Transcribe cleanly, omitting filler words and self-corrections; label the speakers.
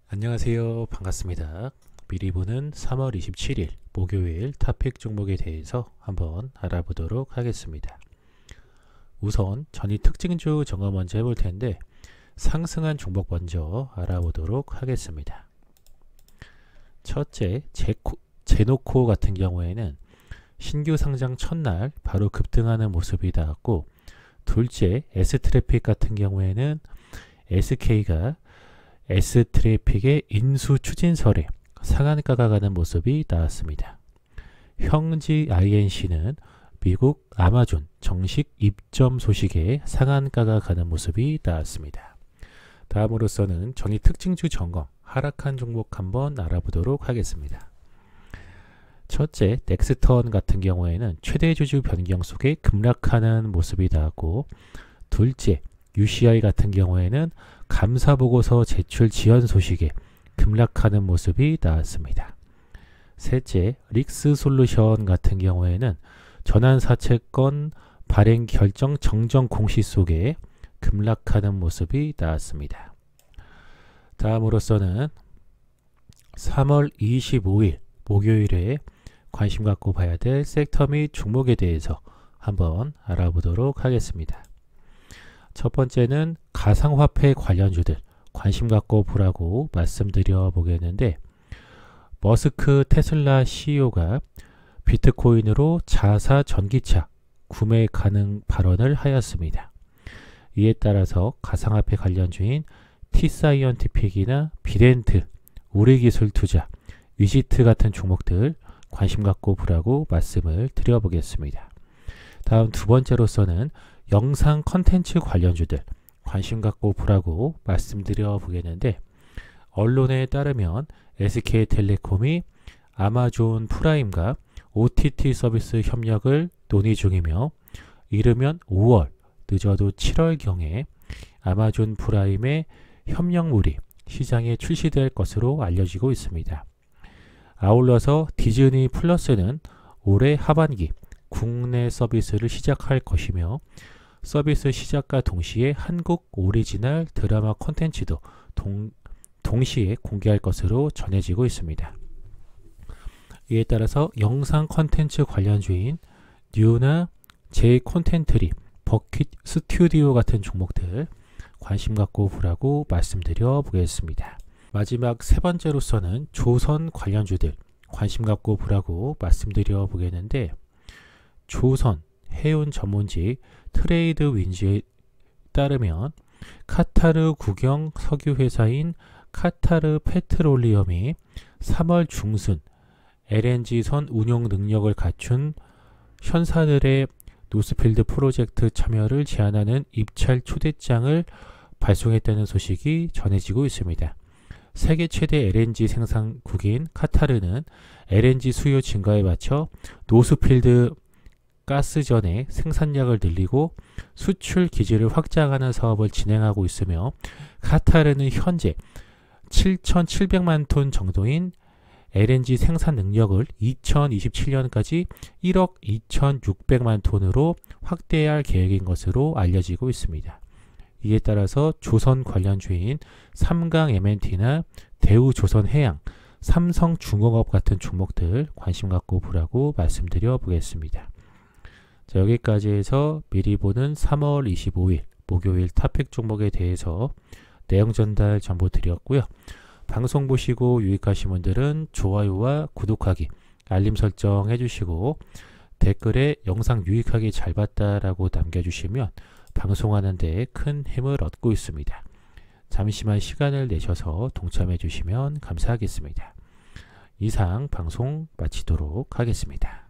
Speaker 1: 안녕하세요. 반갑습니다. 미리 보는 3월 27일 목요일 토픽 종목에 대해서 한번 알아보도록 하겠습니다. 우선 전일 특징주 점검 먼저 해볼 텐데 상승한 종목 먼저 알아보도록 하겠습니다. 첫째, 제노코 같은 경우에는 신규 상장 첫날 바로 급등하는 모습이 나왔고, 둘째, S트래픽 같은 경우에는 SK가 S트래픽의 인수 추진설에 상한가가 가는 모습이 나왔습니다. 형지 INC는 미국 아마존 정식 입점 소식에 상한가가 가는 모습이 나왔습니다. 다음으로서는 전일 특징주 점검, 하락한 종목 한번 알아보도록 하겠습니다. 첫째, 넥스턴 같은 경우에는 최대 주주 변경 속에 급락하는 모습이 나왔고, 둘째, UCI 같은 경우에는 감사보고서 제출 지연 소식에 급락하는 모습이 나왔습니다. 셋째, 릭스솔루션 같은 경우에는 전환사채권 발행 결정 정정 공시 속에 급락하는 모습이 나왔습니다. 다음으로서는 3월 25일 목요일에 관심 갖고 봐야 될 섹터 및 종목에 대해서 한번 알아보도록 하겠습니다. 첫 번째는 가상화폐 관련주들 관심 갖고 보라고 말씀드려 보겠는데, 머스크 테슬라 CEO가 비트코인으로 자사 전기차 구매 가능 발언을 하였습니다. 이에 따라서 가상화폐 관련주인 T사이언티픽이나 비덴트, 우리기술투자, 위지트 같은 종목들 관심 갖고 보라고 말씀을 드려보겠습니다. 다음 두 번째로서는 영상 컨텐츠 관련주들 관심 갖고 보라고 말씀드려 보겠는데, 언론에 따르면 SK텔레콤이 아마존 프라임과 OTT 서비스 협력을 논의 중이며, 이르면 5월, 늦어도 7월경에 아마존 프라임의 협력물이 시장에 출시될 것으로 알려지고 있습니다. 아울러서 디즈니 플러스는 올해 하반기 국내 서비스를 시작할 것이며, 서비스 시작과 동시에 한국 오리지널 드라마 콘텐츠도 동시에 공개할 것으로 전해지고 있습니다. 이에 따라서 영상 콘텐츠 관련주인 뉴나 제이콘텐트리, 버킷 스튜디오 같은 종목들 관심 갖고 보라고 말씀드려 보겠습니다. 마지막 세 번째로서는 조선 관련주들 관심 갖고 보라고 말씀드려 보겠는데, 조선 해운 전문지 트레이드 윈즈에 따르면 카타르 국영 석유회사인 카타르 페트롤리엄이 3월 중순 LNG선 운용 능력을 갖춘 현사들의 노스필드 프로젝트 참여를 제안하는 입찰 초대장을 발송했다는 소식이 전해지고 있습니다. 세계 최대 LNG 생산국인 카타르는 LNG 수요 증가에 맞춰 노스필드 가스전의 생산량을 늘리고 수출 기지를 확장하는 사업을 진행하고 있으며, 카타르는 현재 7,700만 톤 정도인 LNG 생산 능력을 2027년까지 1억 2,600만 톤으로 확대할 계획인 것으로 알려지고 있습니다. 이에 따라서 조선 관련주인 삼강 M&T나 대우조선해양, 삼성중공업 같은 종목들 관심 갖고 보라고 말씀드려 보겠습니다. 자, 여기까지 해서 미리 보는 3월 25일 목요일 토픽 종목에 대해서 내용 전달 정보 드렸고요. 방송 보시고 유익하신 분들은 좋아요와 구독하기, 알림 설정 해주시고 댓글에 영상 유익하게 잘 봤다라고 남겨주시면 방송하는 데 큰 힘을 얻고 있습니다. 잠시만 시간을 내셔서 동참해 주시면 감사하겠습니다. 이상 방송 마치도록 하겠습니다.